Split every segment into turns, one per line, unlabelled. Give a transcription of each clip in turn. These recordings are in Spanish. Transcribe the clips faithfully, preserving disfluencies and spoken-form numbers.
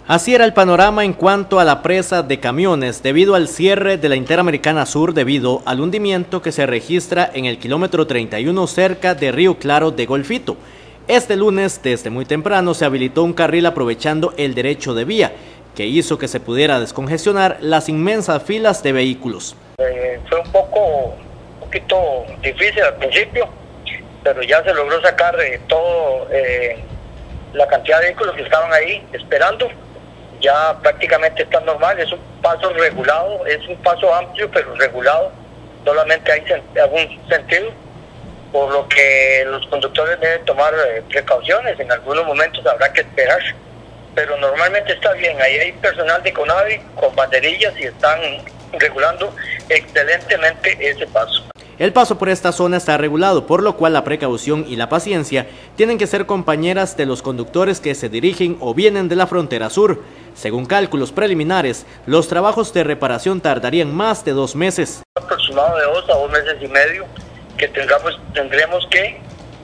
Así era el panorama en cuanto a la presa de camiones debido al cierre de la Interamericana Sur debido al hundimiento que se registra en el kilómetro treinta y uno cerca de Río Claro de Golfito. Este lunes, desde muy temprano, se habilitó un carril aprovechando el derecho de vía, que hizo que se pudiera descongestionar las inmensas filas de vehículos.
Eh, fue un poco, un poquito difícil al principio, pero ya se logró sacar eh, todo eh, la cantidad de vehículos que estaban ahí esperando. Ya prácticamente está normal, es un paso regulado, es un paso amplio pero regulado, solamente hay algún sentido, por lo que los conductores deben tomar eh, precauciones. En algunos momentos habrá que esperar, pero normalmente está bien. Ahí hay personal de CONAVI con banderillas y están regulando excelentemente ese paso.
El paso por esta zona está regulado, por lo cual la precaución y la paciencia tienen que ser compañeras de los conductores que se dirigen o vienen de la frontera sur. Según cálculos preliminares, los trabajos de reparación tardarían más de dos meses.
Aproximado de dos a dos meses y medio que tengamos, tendremos que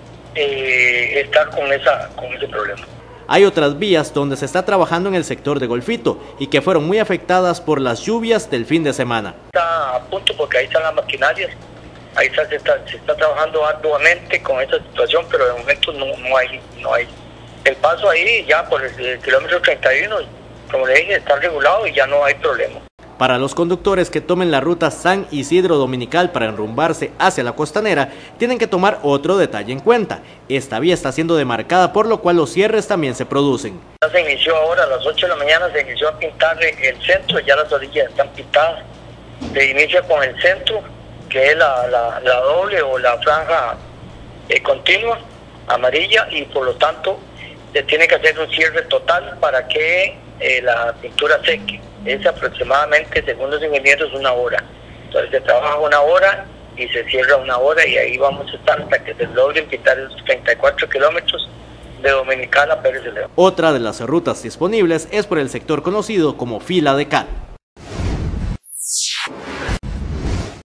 eh, estar con, esa, con ese problema.
Hay otras vías donde se está trabajando en el sector de Golfito y que fueron muy afectadas por las lluvias del fin de semana.
Está a punto porque ahí están las maquinarias. Ahí está, se, está, se está trabajando arduamente con esta situación, pero de momento no, no hay no hay el paso ahí ya por el, el kilómetro treinta y uno, como le dije, está regulado y ya no hay problema.
Para los conductores que tomen la ruta San Isidro Dominical para enrumbarse hacia la costanera, tienen que tomar otro detalle en cuenta. Esta vía está siendo demarcada, por lo cual los cierres también se producen.
Ya se inició ahora a las ocho de la mañana, se inició a pintar el centro, ya las orillas están pintadas. Se inicia con el centro, que es la, la, la doble o la franja eh, continua, amarilla, y por lo tanto se tiene que hacer un cierre total para que eh, la pintura seque. Es aproximadamente, según los ingenieros, una hora. Entonces se trabaja una hora y se cierra una hora, y ahí vamos a estar hasta que se logren pintar esos treinta y cuatro kilómetros de Dominical a Pérez de León.
Otra de las rutas disponibles es por el sector conocido como Fila de Cal.